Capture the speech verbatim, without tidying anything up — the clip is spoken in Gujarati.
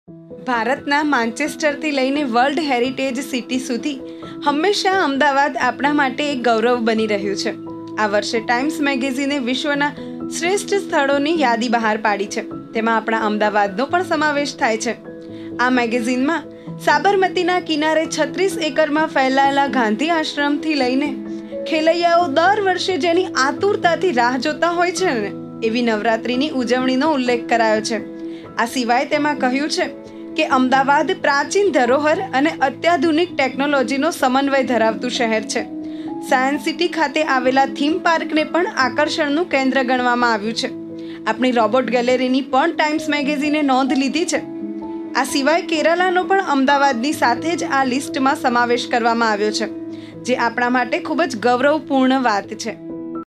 ભારતના માન્ચેસ્ટરથી લઈને વર્લ્ડ હેરિટેજ સિટી સુધી હંમેશા અમદાવાદ આપણા માટે એક ગૌરવ બની રહ્યું છે. આ વર્ષે ટાઈમ્સ મેગેઝિને વિશ્વના શ્રેષ્ઠ સ્થળોની યાદી બહાર પાડી છે. તેમાં આપણા અમદાવાદનો પણ સમાવેશ થાય છે. આ મેગેઝિનમાં સાબરમતીના કિનારે છત્રીસ એકરમાં ફેલાયેલા ગાંધી આશ્રમથી લઈને ખેલૈયાઓ દર વર્ષે જેની આતુરતાથી રાહ જોતા હોય છે ને એવી નવરાત્રિની ઉજવણીનો ઉલ્લેખ કરાયો છે. આ સિવાય તેમાં કહ્યું છે કે અમદાવાદ પ્રાચીન ધરોહર અને અત્યાધુનિક ટેકનોલોજીનો સમન્વય ધરાવતું શહેર છે. સાયન્સ સિટી ખાતે આવેલા થીમ પાર્કને પણ આકર્ષણનું કેન્દ્ર ગણવામાં આવ્યું છે. આપણી રોબોટ ગેલેરીની પણ ટાઈમ્સ મેગેઝિને નોંધ લીધી છે. આ સિવાય કેરાલાનો પણ અમદાવાદની સાથે જ આ લિસ્ટમાં સમાવેશ કરવામાં આવ્યો છે, જે આપણા માટે ખૂબ જ ગૌરવપૂર્ણ વાત છે.